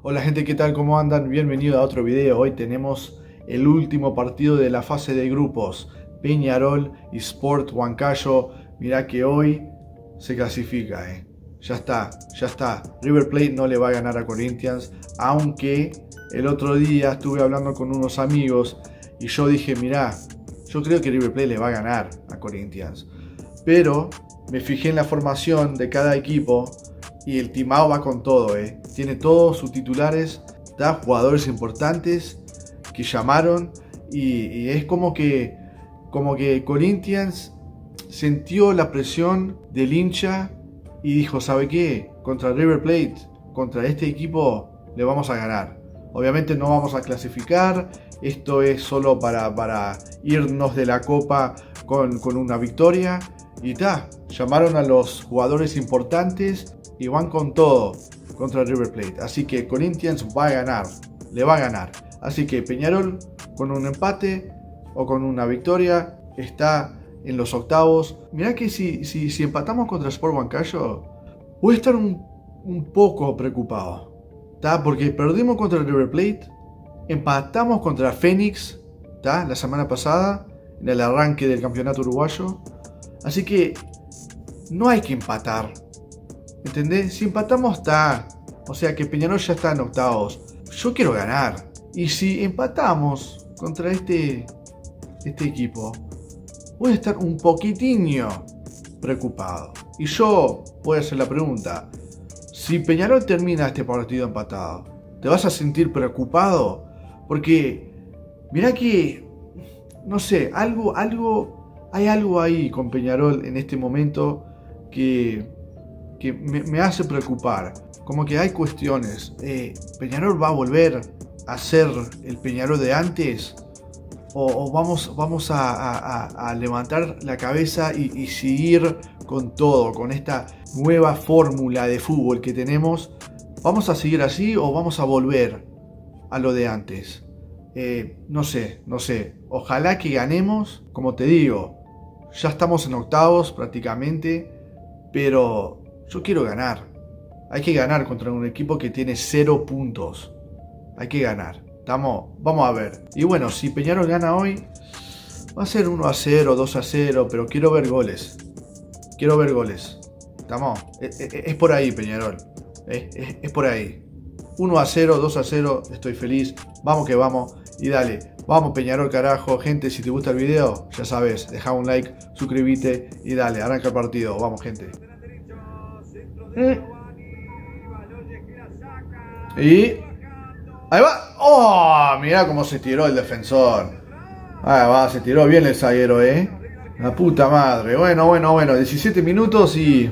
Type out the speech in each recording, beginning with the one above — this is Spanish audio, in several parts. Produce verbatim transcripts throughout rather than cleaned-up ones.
Hola gente, ¿qué tal? ¿Cómo andan? Bienvenido a otro video. Hoy tenemos el último partido de la fase de grupos. Peñarol y Sport Huancayo. Mirá que hoy se clasifica, eh. Ya está, ya está. River Plate no le va a ganar a Corinthians. Aunque el otro día estuve hablando con unos amigos y yo dije, mirá, yo creo que River Plate le va a ganar a Corinthians. Pero me fijé en la formación de cada equipo y el timao va con todo, eh. Tiene todos sus titulares, da jugadores importantes que llamaron y, y es como que, como que Corinthians sintió la presión del hincha y dijo, ¿sabe qué? Contra River Plate, contra este equipo le vamos a ganar. Obviamente no vamos a clasificar, esto es solo para, para irnos de la copa con, con una victoria. Y ta, llamaron a los jugadores importantes y van con todo contra River Plate. Así que Corinthians va a ganar, le va a ganar. Así que Peñarol con un empate o con una victoria está en los octavos. Mirá que si, si, si empatamos contra Sport Huancayo, voy a estar un, un poco preocupado, ¿tá? Porque perdimos contra River Plate, empatamos contra Fénix, ¿tá? La semana pasada, en el arranque del campeonato uruguayo. Así que no hay que empatar, ¿entendés? Si empatamos está, o sea que Peñarol ya está en octavos. Yo quiero ganar. Y si empatamos contra este, este equipo, voy a estar un poquitinho preocupado. Y yo voy a hacer la pregunta, si Peñarol termina este partido empatado, ¿te vas a sentir preocupado? Porque mirá que, no sé, algo, algo... Hay algo ahí con Peñarol en este momento que, que me, me hace preocupar. Como que hay cuestiones. Eh, ¿Peñarol va a volver a ser el Peñarol de antes? ¿O, o vamos, vamos a, a, a levantar la cabeza y, y seguir con todo? Con esta nueva fórmula de fútbol que tenemos. ¿Vamos a seguir así o vamos a volver a lo de antes? Eh, no sé, no sé. Ojalá que ganemos, como te digo. Ya estamos en octavos prácticamente, pero yo quiero ganar. Hay que ganar contra un equipo que tiene cero puntos. Hay que ganar. Estamos, vamos a ver. Y bueno, si Peñarol gana hoy, va a ser uno a cero, dos a cero, pero quiero ver goles. Quiero ver goles. ¿Estamos? Es, es, es por ahí, Peñarol. Es, es, es por ahí. uno a cero, dos a cero, estoy feliz. Vamos que vamos. Y dale. Vamos Peñarol, carajo. Gente, si te gusta el video, ya sabes, deja un like, suscríbete y dale, arranca el partido. Vamos, gente. Mm. Y... ahí va. ¡Oh! Mirá cómo se tiró el defensor. Ahí va, se tiró bien el zaguero, ¿eh? La puta madre. Bueno, bueno, bueno. diecisiete minutos y...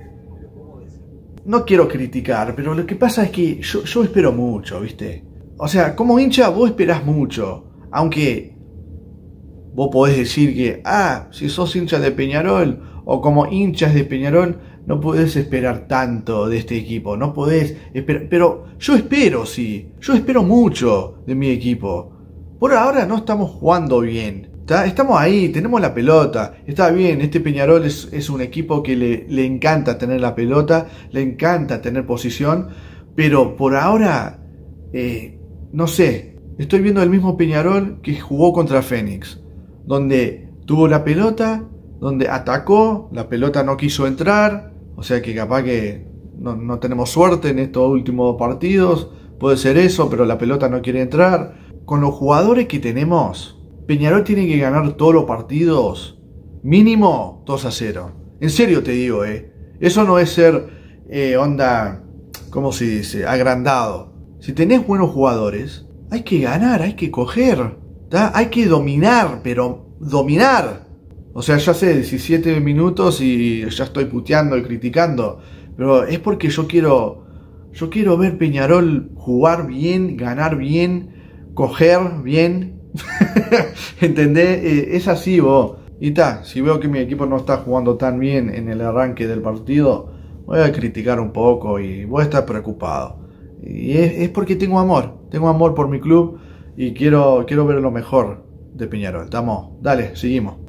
no quiero criticar, pero lo que pasa es que yo, yo espero mucho, ¿viste? O sea, como hincha vos esperás mucho. Aunque vos podés decir que, ah, si sos hincha de Peñarol o como hinchas de Peñarol, no podés esperar tanto de este equipo, no podés esperar, pero yo espero, sí, yo espero mucho de mi equipo. Por ahora no estamos jugando bien, ¿tá? Estamos ahí, tenemos la pelota, está bien, este Peñarol es, es un equipo que le, le encanta tener la pelota, le encanta tener posición, pero por ahora, eh, no sé. Estoy viendo el mismo Peñarol que jugó contra Fénix, donde tuvo la pelota, donde atacó, la pelota no quiso entrar, o sea que capaz que no, no tenemos suerte en estos últimos partidos, puede ser eso, pero la pelota no quiere entrar. Con los jugadores que tenemos, Peñarol tiene que ganar todos los partidos, mínimo dos a cero. En serio te digo, eh. Eso no es ser eh, onda, ¿cómo se dice? Agrandado. Si tenés buenos jugadores, hay que ganar, hay que coger, ¿tá? Hay que dominar, pero dominar. O sea, ya sé, diecisiete minutos y ya estoy puteando y criticando, pero es porque yo quiero, yo quiero ver Peñarol jugar bien, ganar bien, coger bien. ¿Entendés? Eh, es así, vos. Y ta, si veo que mi equipo no está jugando tan bien en el arranque del partido, voy a criticar un poco y voy a estar preocupado. Y es, es porque tengo amor, tengo amor por mi club y quiero, quiero ver lo mejor de Peñarol. Estamos, dale, seguimos.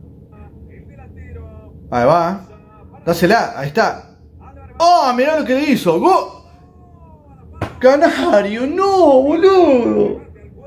Ahí va, dásela, ahí está. ¡Oh, mirá lo que hizo! ¡Go! Canario, no, boludo.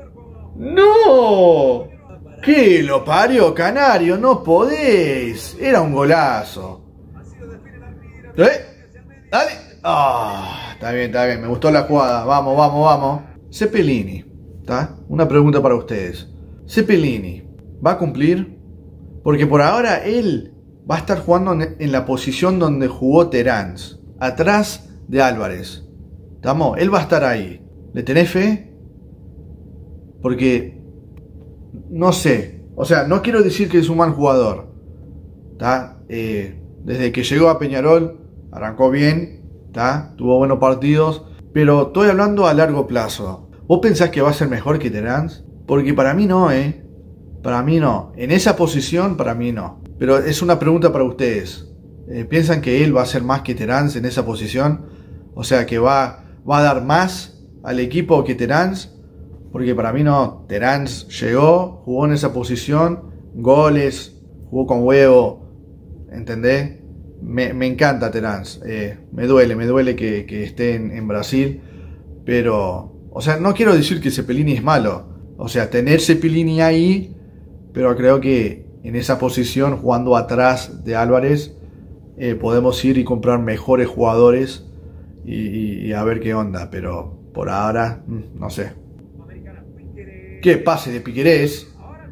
No. ¿Qué lo parió, Canario? No podés. Era un golazo. ¿Eh? Dale. Ah, está bien, está bien. Me gustó la jugada. Vamos, vamos, vamos. Cepelini. ¿Está? Una pregunta para ustedes. Cepelini, ¿va a cumplir? Porque por ahora él va a estar jugando en la posición donde jugó Terans. Atrás de Álvarez. ¿Estamos? Él va a estar ahí. ¿Le tenés fe? Porque... no sé. O sea, no quiero decir que es un mal jugador. ¿Está? Eh, desde que llegó a Peñarol, arrancó bien. ¿Está? Tuvo buenos partidos. Pero estoy hablando a largo plazo. ¿Vos pensás que va a ser mejor que Terans? Porque para mí no, ¿eh? Para mí no. En esa posición, para mí no. Pero es una pregunta para ustedes. Eh, ¿Piensan que él va a ser más que Terans en esa posición? O sea, que va, va a dar más al equipo que Terans. Porque para mí no. Terans llegó, jugó en esa posición, goles, jugó con huevo. ¿Entendés? Me, me encanta Terans. Eh, me duele, me duele que, que esté en, en Brasil. Pero... o sea, no quiero decir que Cepelini es malo. O sea, tener Cepelini ahí, pero creo que en esa posición, jugando atrás de Álvarez, eh, podemos ir y comprar mejores jugadores y, y, y a ver qué onda. Pero por ahora, no sé. ¿Qué pase de Piquerés?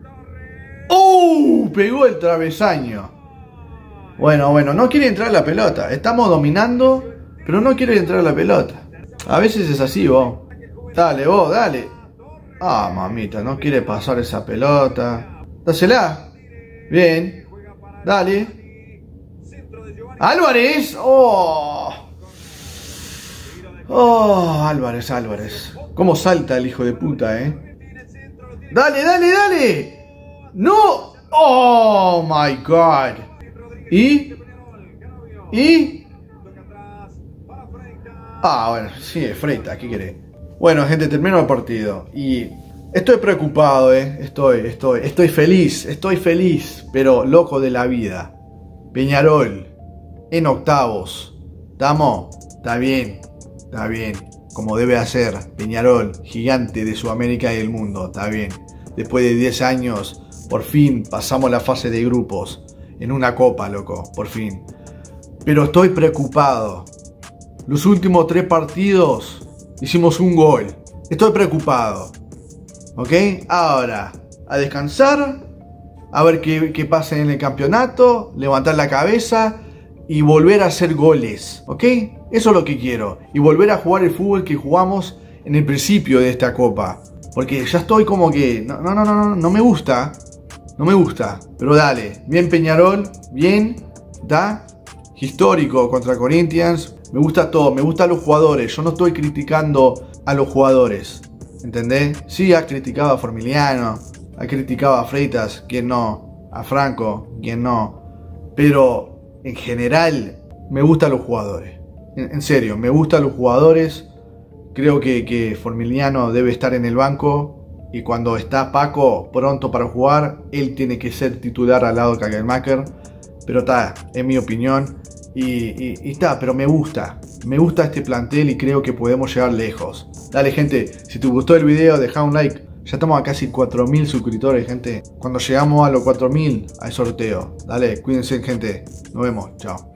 ¡Uh! Pegó el travesaño. Bueno, bueno, no quiere entrar la pelota. Estamos dominando, pero no quiere entrar la pelota. A veces es así, vos. Dale, vos, dale. Ah, mamita, no quiere pasar esa pelota. Dásela. Bien. Dale. ¡Álvarez! ¡Oh! ¡Oh! Álvarez, Álvarez. ¿Cómo salta el hijo de puta, eh? ¡Dale, dale, dale! ¡No! ¡Oh, my God! ¿Y? ¿Y? Ah, bueno, sí, Freita, ¿qué querés? Bueno, gente, termino el partido y estoy preocupado, eh. Estoy, estoy, estoy feliz, estoy feliz, pero loco de la vida. Peñarol, en octavos. ¿Estamos? Está bien, está bien. Como debe hacer. Peñarol, gigante de Sudamérica y del mundo, está bien. Después de diez años, por fin pasamos la fase de grupos. En una copa, loco, por fin. Pero estoy preocupado. Los últimos tres partidos hicimos un gol. Estoy preocupado. ¿Ok? Ahora, a descansar. A ver qué, qué pasa en el campeonato. Levantar la cabeza. Y volver a hacer goles. ¿Ok? Eso es lo que quiero. Y volver a jugar el fútbol que jugamos en el principio de esta copa. Porque ya estoy como que... No, no, no, no, no, no me gusta. No me gusta. Pero dale. Bien Peñarol. Bien. Da. Histórico contra Corinthians. Me gusta todo, me gustan los jugadores. Yo no estoy criticando a los jugadores. ¿Entendés? Sí, ha criticado a Formiliano, ha criticado a Freitas, quien no, a Franco, quien no. Pero en general me gustan los jugadores. En, en serio, me gustan los jugadores. Creo que, que Formiliano debe estar en el banco. Y cuando está Paco pronto para jugar, él tiene que ser titular al lado de Kagelmacher. Pero está, es mi opinión. Y, y, y está, pero me gusta. Me gusta este plantel y creo que podemos llegar lejos. Dale, gente, si te gustó el video, deja un like. Ya estamos a casi cuatro mil suscriptores, gente. Cuando llegamos a los cuatro mil, hay sorteo. Dale, cuídense, gente. Nos vemos, chao.